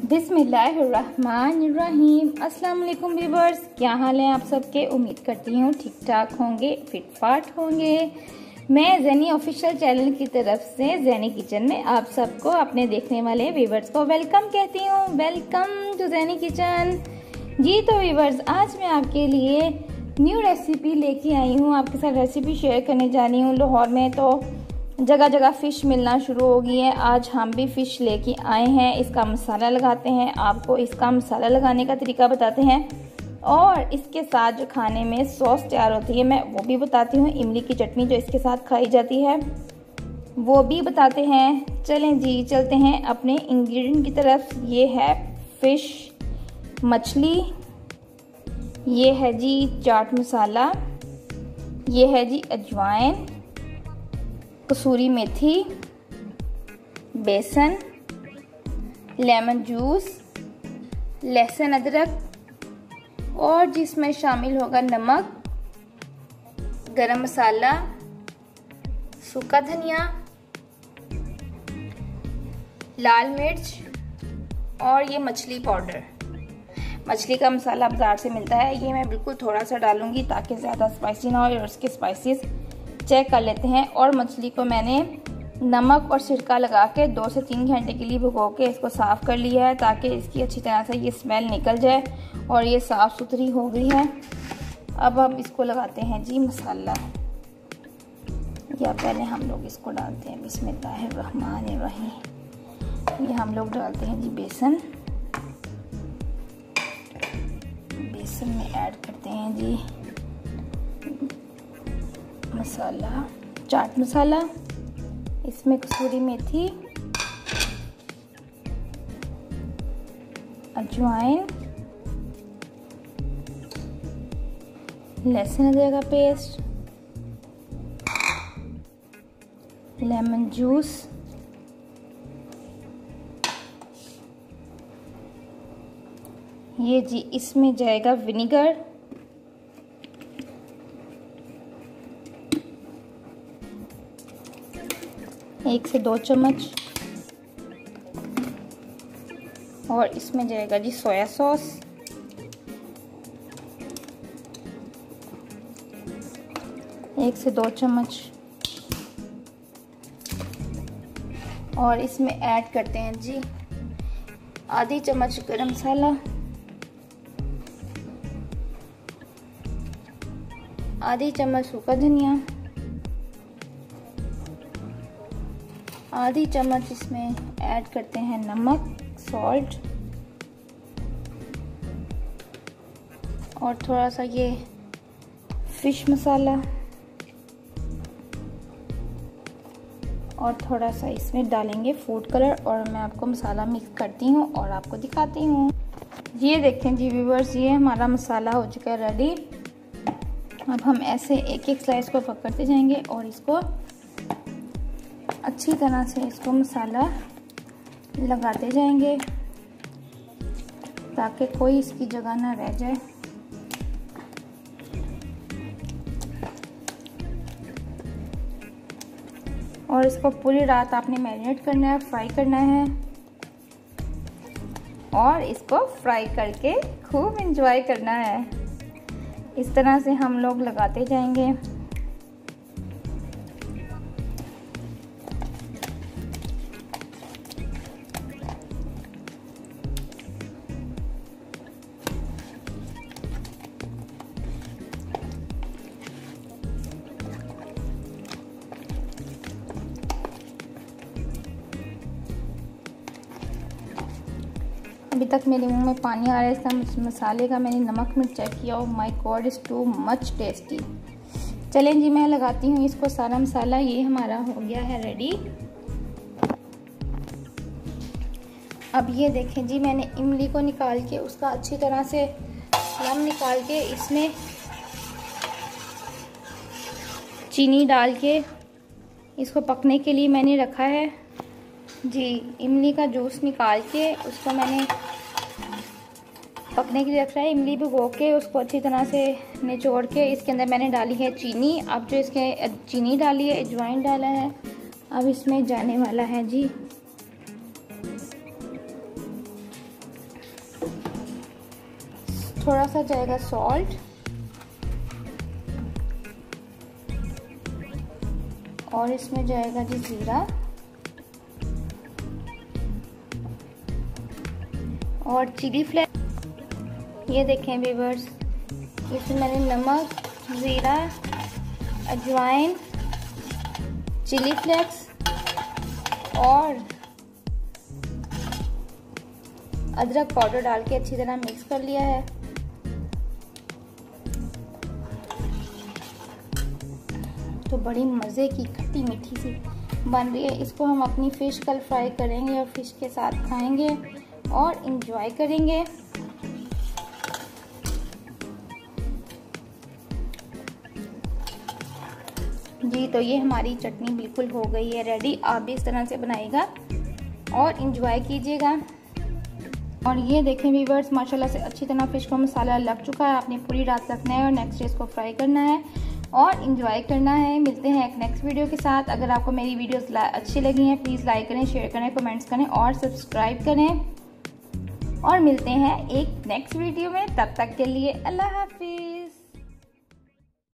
बिस्मिल्लाहिर्रहमानिर्रहीम। अस्सलाम वालेकुम व्यूअर्स, क्या हाल है आप सबके। उम्मीद करती हूँ ठीक ठाक होंगे, फिट फाट होंगे। मैं ज़ैनी ऑफिशियल चैनल की तरफ से ज़ैनी किचन में आप सबको, अपने देखने वाले व्यूअर्स को वेलकम कहती हूँ। Welcome to Zaini kitchen. जी तो व्यूअर्स, आज मैं आपके लिए न्यू रेसिपी लेके आई हूँ। आपके साथ रेसिपी शेयर करने जा रही हूँ। लाहौर में तो जगह जगह फ़िश मिलना शुरू हो गई है। आज हम भी फ़िश लेके आए हैं। इसका मसाला लगाते हैं, आपको इसका मसाला लगाने का तरीका बताते हैं और इसके साथ जो खाने में सॉस तैयार होती है मैं वो भी बताती हूँ। इमली की चटनी जो इसके साथ खाई जाती है वो भी बताते हैं। चलें जी, चलते हैं अपने इंग्रेडिएंट की तरफ। ये है फ़िश, मछली, ये है जी चाट मसाला, ये है जी अजवाइन, कसूरी मेथी, बेसन, लेमन जूस, लहसुन अदरक और जिसमें शामिल होगा नमक, गरम मसाला, सूखा धनिया, लाल मिर्च और ये मछली पाउडर। मछली का मसाला बाजार से मिलता है, ये मैं बिल्कुल थोड़ा सा डालूंगी ताकि ज़्यादा स्पाइसी ना हो और उसके स्पाइसेस चेक कर लेते हैं। और मछली को मैंने नमक और सिरका लगा के 2 से 3 घंटे के लिए भिगो के इसको साफ़ कर लिया है ताकि इसकी अच्छी तरह से ये स्मेल निकल जाए और ये साफ़ सुथरी हो गई है। अब हम इसको लगाते हैं जी मसाला, या पहले हम लोग इसको डालते हैं बिस्मिल्लाहिर्रहमानिर्रहीम। ये हम लोग डालते हैं जी बेसन। बेसन में ऐड करते हैं जी मसाला, चाट मसाला, इसमें कसूरी मेथी, अजवाइन, लहसुन अदरक का पेस्ट, लेमन जूस, ये जी इसमें जाएगा विनेगर, 1 से 2 चम्मच, और इसमें जाएगा जी सोया सॉस, 1 से 2 चम्मच, और इसमें ऐड करते हैं जी आधी चम्मच गरम मसाला, आधी चम्मच सूखा धनिया, आधी चम्मच इसमें ऐड करते हैं नमक, सॉल्ट, और थोड़ा सा ये फिश मसाला, और थोड़ा सा इसमें डालेंगे फूड कलर। और मैं आपको मसाला मिक्स करती हूँ और आपको दिखाती हूँ। ये देखें जी व्यूअर्स, ये हमारा मसाला हो चुका है रेडी। अब हम ऐसे एक एक स्लाइस को पकड़ते जाएंगे और इसको अच्छी तरह से इसको मसाला लगाते जाएंगे ताकि कोई इसकी जगह ना रह जाए। और इसको पूरी रात आपने मैरिनेट करना है, फ्राई करना है और इसको फ्राई करके खूब एंजॉय करना है। इस तरह से हम लोग लगाते जाएंगे। अभी तक मेरे मुंह में पानी आ रहा है इसका मसाले का। मैंने नमक मिर्च चेक किया और my god is too much tasty. चलें जी, मैं लगाती हूँ इसको सारा मसाला। ये हमारा हो गया है रेडी। अब ये देखें जी, मैंने इमली को निकाल के उसका अच्छी तरह से लम निकाल के इसमें चीनी डाल के इसको पकने के लिए मैंने रखा है जी। इमली का जूस निकाल के उसको मैंने पकने के लिए रखा है। इमली भिगो के उसको अच्छी तरह से निचोड़ के इसके अंदर मैंने डाली है चीनी। अब जो इसके चीनी डाली है, अजवाइन डाला है, अब इसमें जाने वाला है जी थोड़ा सा जाएगा सॉल्ट और इसमें जाएगा जी जीरा और चिली फ्लेक्स। ये देखें व्यूअर्स, इसमें मैंने नमक, जीरा, अजवाइन, चिली फ्लेक्स और अदरक पाउडर डाल के अच्छी तरह मिक्स कर लिया है। तो बड़ी मज़े की खट्टी मीठी सी बन रही है। इसको हम अपनी फ़िश कल फ्राई करेंगे और फिश के साथ खाएंगे और इंजॉय करेंगे। जी तो ये हमारी चटनी बिल्कुल हो गई है रेडी। आप भी इस तरह से बनाइएगा और इंजॉय कीजिएगा। और ये देखें व्यूअर्स, माशाल्लाह से अच्छी तरह फिश को मसाला लग चुका है। आपने पूरी रात रखना है और नेक्स्ट डे इसको फ्राई करना है और इंजॉय करना है। मिलते हैं एक नेक्स्ट वीडियो के साथ। अगर आपको मेरी वीडियोस अच्छी लगी हैं प्लीज़ लाइक करें, शेयर करें, कमेंट्स करें और सब्सक्राइब करें। और मिलते हैं एक नेक्स्ट वीडियो में, तब तक के लिए अल्लाह हाफिज़।